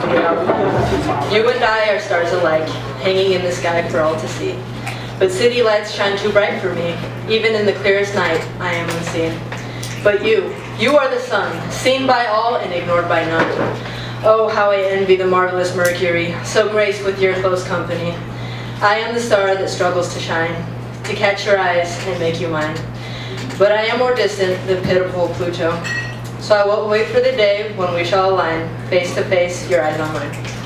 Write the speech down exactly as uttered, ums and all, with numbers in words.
get out. You and I are stars alike, hanging in the sky for all to see. But city lights shine too bright for me. Even in the clearest night, I am unseen. But you, you are the sun, seen by all and ignored by none. Oh, how I envy the marvelous Mercury, so graced with your close company. I am the star that struggles to shine, to catch your eyes and make you mine. But I am more distant than pitiful Pluto. So I will wait for the day when we shall align, face to face, your eyes on mine.